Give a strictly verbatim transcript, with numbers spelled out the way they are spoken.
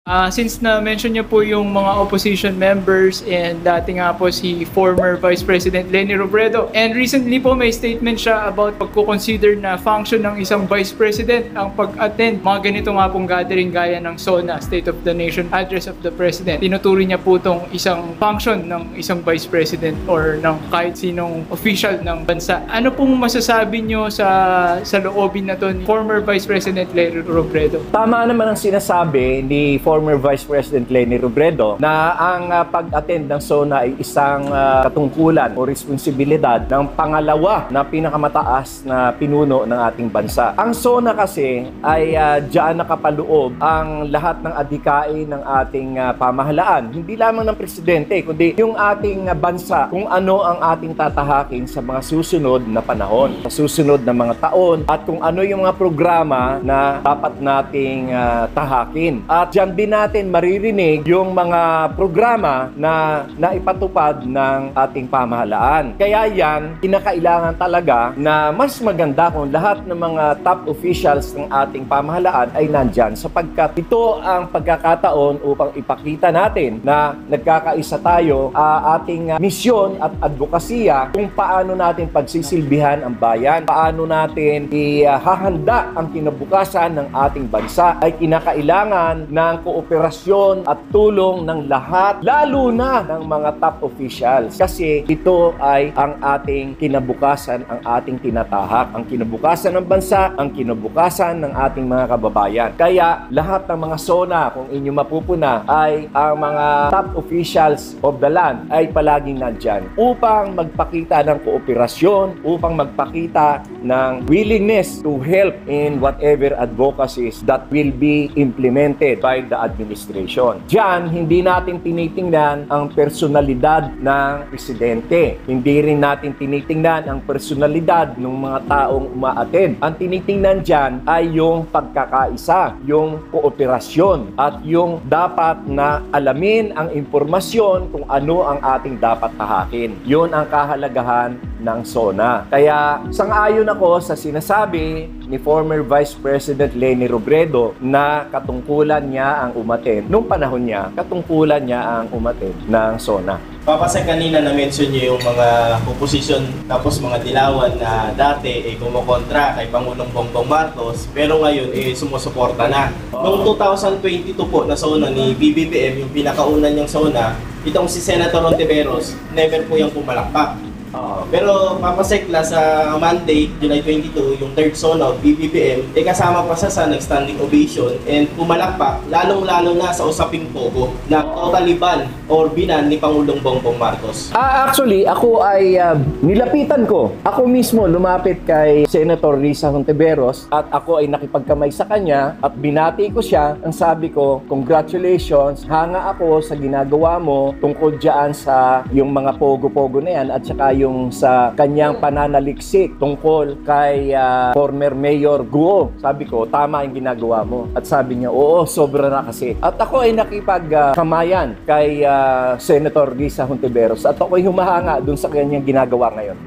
Ah, since na-mention niyo po yung mga opposition members and dati nga po si former Vice President Leni Robredo. And recently po may statement siya about pagko-consider na function ng isang Vice President ang pag-attend mga ganito nga pong gathering gaya ng SONA, State of the Nation Address of the President. Tinuturi niya po itong isang function ng isang Vice President or ng kahit sinong official ng bansa. Ano pong masasabi niyo sa, sa loobin na to ni former Vice President Leni Robredo? Tama naman ang sinasabi ni former Vice President Leni Robredo na ang uh, pag-attend ng SONA ay isang uh, katungkulan o responsibilidad ng pangalawa na pinakamataas na pinuno ng ating bansa. Ang SONA kasi ay uh, diyan nakapaloob ang lahat ng adhikain ng ating uh, pamahalaan. Hindi lamang ng presidente, kundi yung ating uh, bansa kung ano ang ating tatahakin sa mga susunod na panahon, sa susunod na mga taon at kung ano yung mga programa na dapat nating uh, tahakin. At diyan din natin maririnig yung mga programa na naipatupad ng ating pamahalaan. Kaya yan, kinakailangan talaga na mas maganda kung lahat ng mga top officials ng ating pamahalaan ay nandyan sapagkat ito ang pagkakataon upang ipakita natin na nagkakaisa tayo uh, ating uh, misyon at advokasya kung paano natin pagsisilbihan ang bayan, paano natin ihahanda ang kinabukasan ng ating bansa ay kinakailangan ng kooperasyon at tulong ng lahat, lalo na ng mga top officials. Kasi ito ay ang ating kinabukasan, ang ating tinatahak, ang kinabukasan ng bansa, ang kinabukasan ng ating mga kababayan. Kaya lahat ng mga SONA, kung inyo mapupuna, ay ang mga top officials of the land ay palaging nandyan upang magpakita ng kooperasyon, upang magpakita ng willingness to help in whatever advocacies that will be implemented by the administration. Diyan, hindi natin tinitingnan ang personalidad ng presidente. Hindi rin natin tinitingnan ang personalidad ng mga taong umaattend. Ang tinitingnan diyan ay yung pagkakaisa, yung kooperasyon, at yung dapat na alamin ang impormasyon kung ano ang ating dapat tahakin. Yun ang kahalagahan ng SONA. Kaya sang-ayon ako sa sinasabi ni former Vice President Leni Robredo na katungkulan niya ang umattend. Nung panahon niya, katungkulan niya ang umattend ng SONA. Papasay kanina na-mention niyo yung mga opposition tapos mga dilawan na dati eh kumukontra kay Pangulong Bongbong Marcos pero ngayon eh sumusuporta na. Noong two thousand twenty-two po na SONA ni B B B M, yung pinakauna niyang SONA, itong si Senator Hontiveros, never po yung pumalakpak. Uh, pero papasekla sa Monday, July twenty-two, yung third SONA of B B B M, eh kasama pa siya sa nag-standing ovation and pumalakpak, lalong-lalo na sa usaping pogo na totally ban or binan ni Pangulong Bongbong Marcos. Ah, actually, ako ay uh, nilapitan ko. Ako mismo lumapit kay Senator Risa Hontiveros at ako ay nakipagkamay sa kanya at binati ko siya. Ang sabi ko, congratulations, hanga ako sa ginagawa mo tungkol dyan sa yung mga pogo-pogo na yan at saka yung sa kanyang pananaliksik tungkol kay uh, former Mayor Guo. Sabi ko, tama yung ginagawa mo. At sabi niya, oo, sobra na kasi. At ako ay nakipagkamayan uh, kay uh, Senator Risa Hontiveros at ako ay humahanga dun sa kanyang ginagawa ngayon.